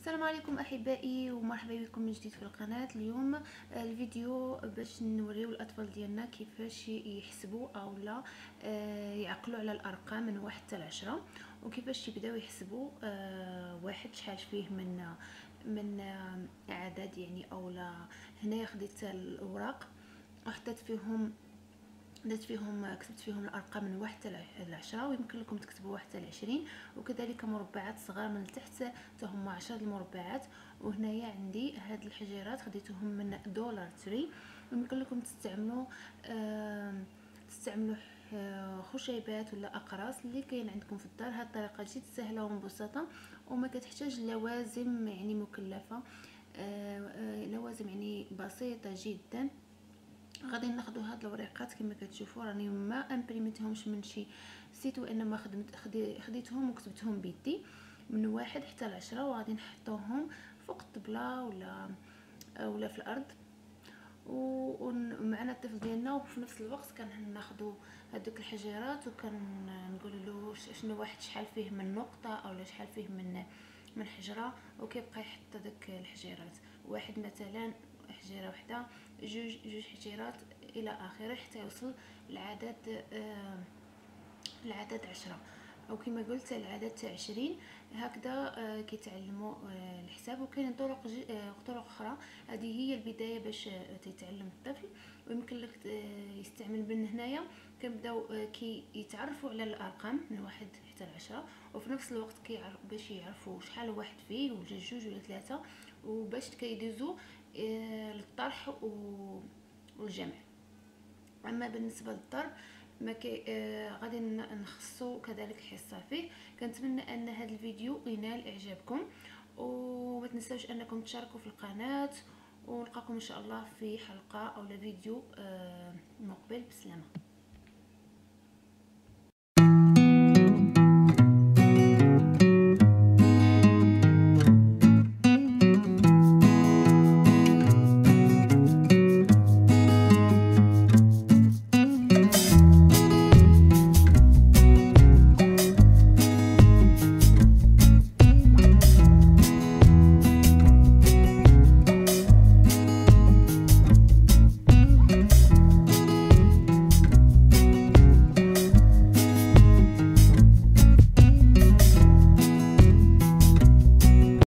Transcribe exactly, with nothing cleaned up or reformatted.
السلام عليكم احبائي ومرحبا بكم من جديد في القناه. اليوم الفيديو باش نوريو الاطفال ديالنا كيفاش يحسبوا او لا يعقلوا على الارقام من واحد حتى لعشرة، وكيفاش يبداو يحسبوا واحد شحال فيه من من عدد يعني او لا. هنايا خديت الاوراق وحطيت فيهم درت فيهم كتبت فيهم الارقام من واحد حتى لعشرة، ويمكن لكم تكتبوا واحد حتى لعشرين، وكذلك مربعات صغار من التحت حتى هما عشرة المربعات. وهنايا عندي هاد الحجيرات خديتهم من دولار تري، ويمكن لكم تستعملوا آه تستعملوا خشيبات ولا اقراص اللي كاين عندكم في الدار. هاد الطريقه جد سهله ومبسطه وما كتحتاج لوازم يعني مكلفه، آه آه لوازم يعني بسيطه جدا. غادي ناخذوا هاد الوريقات كما كتشوفوا، راني ما امبريميتهمش من شي سيت، وانما خدمت خديتهم وكتبتهم بيدي من واحد حتى لعشرة، وغادي نحطوهم فوق الطبله ولا ولا في الارض ومعنا الطفل ديالنا. وفي نفس الوقت كناخذوا هذوك الحجيرات وكنقول له شنو واحد شحال فيه من نقطه او شحال فيه من من حجره، وكيبقى يحط هذوك الحجيرات. واحد مثلا حجيره وحده، جوج جوج حجيرات الى اخره حتى يوصل العدد آه العدد عشرة، او كما قلت العدد عشرين. هكذا آه كيتعلموا آه الحساب. وكاين طرق آه طرق اخرى. هذه هي البدايه باش آه تتعلم الطفل، ويمكن لك آه يستعمل من هنايا. كنبداو آه كي يتعرفوا على الارقام من واحد حتى لعشرة، وفي نفس الوقت كيعرف باش يعرفوا شحال واحد فيه ولا جوج ولا ثلاثه، وباش كيدوزوا آه للطرح والجمع. اما بالنسبه للضرب ما كي آه غادي نخصو كذلك حصه فيه. كنتمنى ان هذا الفيديو ينال اعجابكم، وما تنساوش انكم تشاركوا في القناه، ونلقاكم ان شاء الله في حلقه او فيديو آه مقبل. بسلامه.